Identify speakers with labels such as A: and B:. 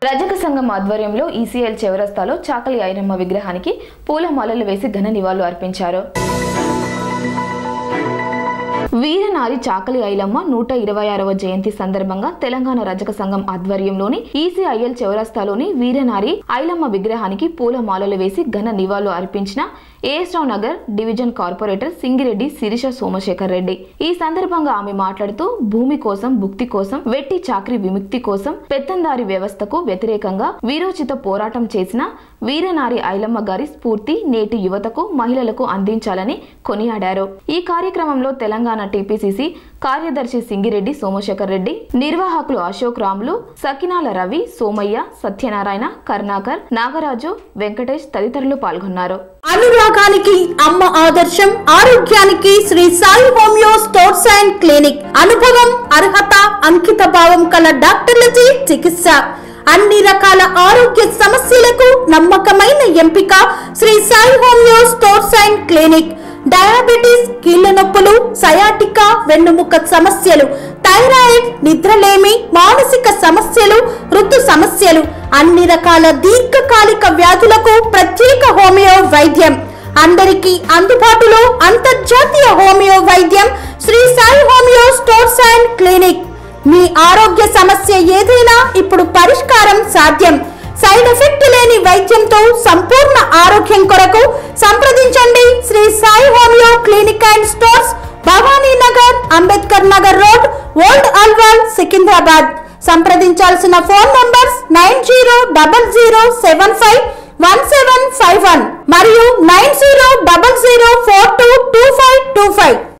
A: రజక సంఘం ఆధ్వర్యంలో ఈసీఎల్ చౌరస్తాలో చాకలి ఐరమ్మ విగ్రహానికి పూలమాలలు వేసి ఘన నివాళులు అర్పించారు. వీరనారి చాకలి ఐలమ్మ 126వ జయంతి సందర్భంగా తెలంగాణ రజక సంఘం ఆధ్వర్యంలోని ఈసీఐఎల్ చౌరస్తాలోని వీరనారి ఐలమ్మ విగ్రహానికి పూలమాలలు వేసి ఘన నివాళులు అర్పించిన ఏఎస్రావు నగర్ డివిజన్ కార్పొరేటర్ సింగిరెడ్డి శిరీష సోమశేఖర్ రెడ్డి. ఈ సందర్భంగా ఆమె మాట్లాడుతూ భూమి కోసం, భుక్తి కోసం, వెట్టి చాకరీ విముక్తి కోసం, పెత్తందారి వ్యవస్థకు వ్యతిరేకంగా వీరోచిత పోరాటం చేసిన వీరనారి ఐలమ్మ గారి స్ఫూర్తి నేటి యువతకు, మహిళలకు అందించాలని కొనియాడారు. ఈ కార్యక్రమంలో తెలంగాణ టీపీసీసీ కార్యదర్శి సింగిరెడ్డి సోమశేఖర్ రెడ్డి, నిర్వాహకులు అశోక్ రాములు, సకినాల రవి, సోమయ్య, సత్యనారాయణ, కర్ణాకర్, నాగరాజు, వెంకటేష్ తదితరులు పాల్గొన్నారు.
B: అనురాగానికి అమ్మ ఆదర్శం, ఆరోగ్యానికి Sri Sai homeo stores and clinic. అనుభవం, అర్హత, అంకిత భావం కల డాక్టర్లచే చికిత్స. అన్ని రకాల ఆరోగ్య సమస్యలకు నమ్మకమైన ఎంపిక Sri Sai homeo stores and clinic. Diabetes, కీళ్ల నొప్పులు, సయాటికా, వెన్నుముక సమస్యలు, థైరాయిడ్, నిద్రలేమి, మానసిక సమస్యలు, ఋతు సమస్యలు, అన్ని రకాల దీర్ఘకాలిక వ్యాధులకు ప్రత్యేక హోమియో వైద్యం. అందరికీ అందుబాటులో అంతర్జాతీయ హోమియో వైద్యం Sri Sai homeo stores and clinic. మీ ఆరోగ్య సమస్య ఏదైనా ఇప్పుడు పరిష్కారం సాధ్యం. సైడ్ ఎఫెక్ట్ లేని వైద్యంతో సంపూర్ణ ఆరోగ్యం కొరకు సంప్రదించండి Sri Sai homeo clinic and stores, Bhavani Nagar, Ambedkar Nagar road, old Alwal, Secunderabad. సంప్రదించాల్సిన ఫోన్ నంబర్స్ 9000751751 మరియు 9000422525.